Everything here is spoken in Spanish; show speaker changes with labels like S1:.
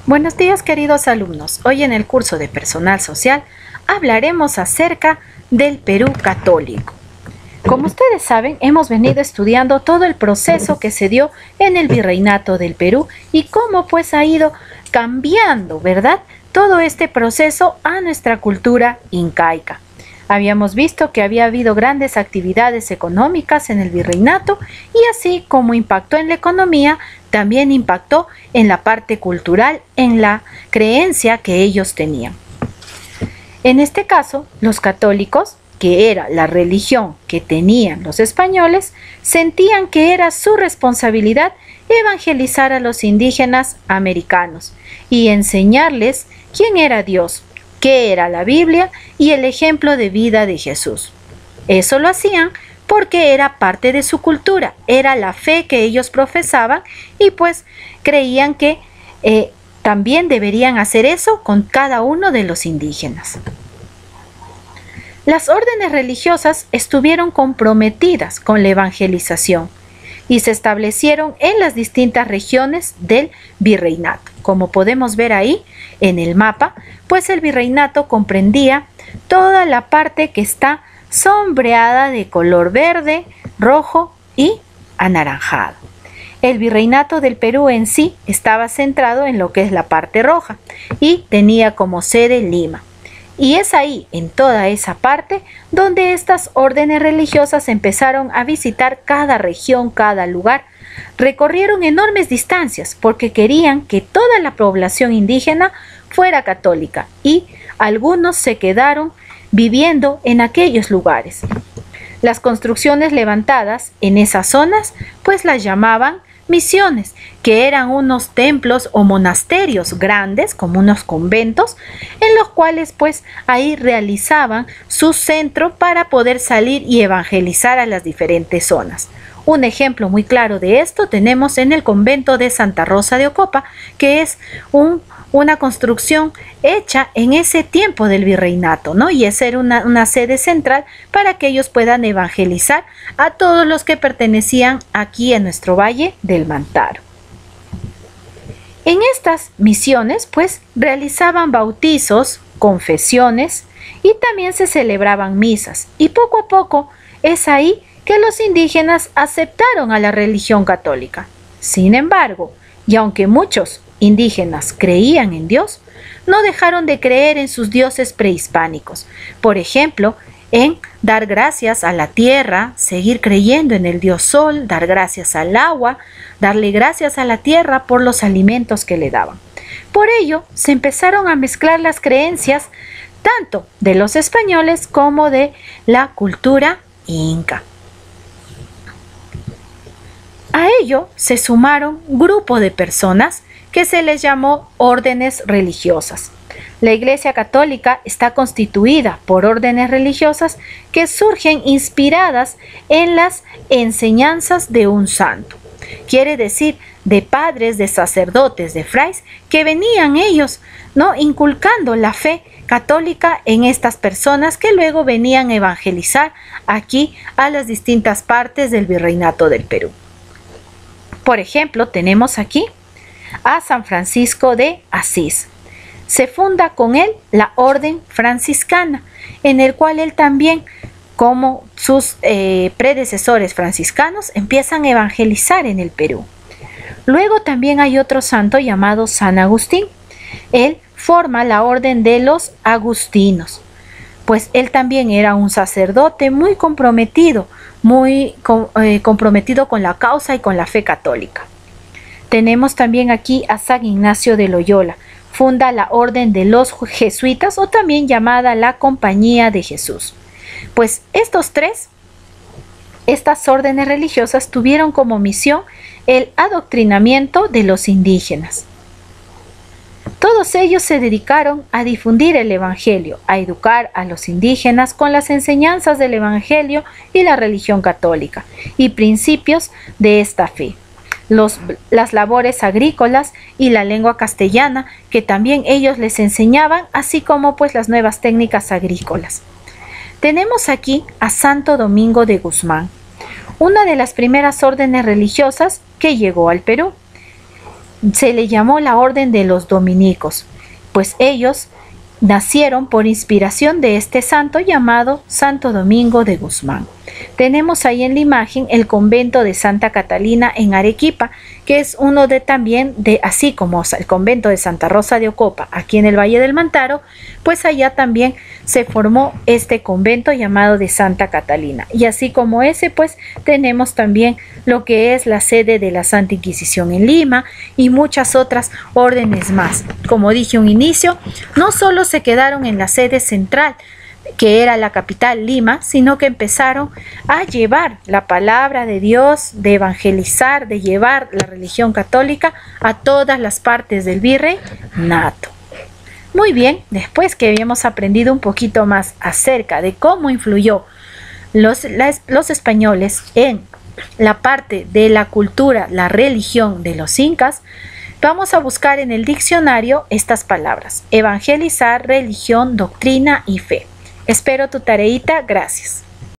S1: Buenos días, queridos alumnos. Hoy en el curso de Personal Social hablaremos acerca del Perú católico. Como ustedes saben, hemos venido estudiando todo el proceso que se dio en el virreinato del Perú y cómo pues ha ido cambiando, ¿verdad?, todo este proceso a nuestra cultura incaica. Habíamos visto que había habido grandes actividades económicas en el virreinato y así como impactó en la economía, también impactó en la parte cultural, en la creencia que ellos tenían. En este caso, los católicos, que era la religión que tenían los españoles, sentían que era su responsabilidad evangelizar a los indígenas americanos y enseñarles quién era Dios, qué era la Biblia y el ejemplo de vida de Jesús. Eso lo hacían porque era parte de su cultura, era la fe que ellos profesaban y pues creían que también deberían hacer eso con cada uno de los indígenas. Las órdenes religiosas estuvieron comprometidas con la evangelización y se establecieron en las distintas regiones del virreinato. Como podemos ver ahí en el mapa, pues el virreinato comprendía toda la parte que está sombreada de color verde, rojo y anaranjado. El virreinato del Perú en sí estaba centrado en lo que es la parte roja y tenía como sede Lima. Y es ahí, en toda esa parte, donde estas órdenes religiosas empezaron a visitar cada región, cada lugar. Recorrieron enormes distancias porque querían que toda la población indígena fuera católica y algunos se quedaron viviendo en aquellos lugares. Las construcciones levantadas en esas zonas pues las llamaban misiones, que eran unos templos o monasterios grandes, como unos conventos, en los cuales pues ahí realizaban su centro para poder salir y evangelizar a las diferentes zonas. Un ejemplo muy claro de esto tenemos en el convento de Santa Rosa de Ocopa, que es una construcción hecha en ese tiempo del virreinato, ¿no? Y es una sede central para que ellos puedan evangelizar a todos los que pertenecían aquí en nuestro Valle del Mantaro. En estas misiones, pues, realizaban bautizos, confesiones y también se celebraban misas. Y poco a poco es ahí que los indígenas aceptaron a la religión católica. Sin embargo, y aunque muchos indígenas creían en Dios, no dejaron de creer en sus dioses prehispánicos. Por ejemplo, en dar gracias a la tierra, seguir creyendo en el dios sol, dar gracias al agua, darle gracias a la tierra por los alimentos que le daban. Por ello, se empezaron a mezclar las creencias tanto de los españoles como de la cultura inca. A ello se sumaron grupos de personas que se les llamó órdenes religiosas. La Iglesia Católica está constituida por órdenes religiosas que surgen inspiradas en las enseñanzas de un santo. Quiere decir, de padres, de sacerdotes, de frailes, que venían ellos, ¿no?, inculcando la fe católica en estas personas que luego venían a evangelizar aquí a las distintas partes del virreinato del Perú. Por ejemplo, tenemos aquí a San Francisco de Asís. Se funda con él la orden franciscana, en el cual él también, como sus predecesores franciscanos, empiezan a evangelizar en el Perú. Luego también hay otro santo llamado San Agustín. Él forma la orden de los agustinos, pues él también era un sacerdote muy comprometido, comprometido con la causa y con la fe católica. Tenemos también aquí a San Ignacio de Loyola. Funda la orden de los jesuitas o también llamada la Compañía de Jesús. Pues estas órdenes religiosas tuvieron como misión el adoctrinamiento de los indígenas. Todos ellos se dedicaron a difundir el Evangelio, a educar a los indígenas con las enseñanzas del Evangelio y la religión católica y principios de esta fe. Las labores agrícolas y la lengua castellana que también ellos les enseñaban, así como pues las nuevas técnicas agrícolas. Tenemos aquí a Santo Domingo de Guzmán, una de las primeras órdenes religiosas que llegó al Perú. se le llamó la Orden de los Dominicos, pues ellos nacieron por inspiración de este santo llamado Santo Domingo de Guzmán. Tenemos ahí en la imagen el convento de Santa Catalina en Arequipa, que es uno de también de, así como el convento de Santa Rosa de Ocopa aquí en el Valle del Mantaro, pues allá también se formó este convento llamado de Santa Catalina. Y así como ese, pues tenemos también lo que es la sede de la Santa Inquisición en Lima y muchas otras órdenes más. Como dije un inicio, no solo se quedaron en la sede central, que era la capital Lima, sino que empezaron a llevar la palabra de Dios, de evangelizar, de llevar la religión católica a todas las partes del virreinato. Muy bien, después que habíamos aprendido un poquito más acerca de cómo influyó los españoles en la parte de la cultura, la religión de los incas, vamos a buscar en el diccionario estas palabras: evangelizar, religión, doctrina y fe. Espero tu tareita, gracias.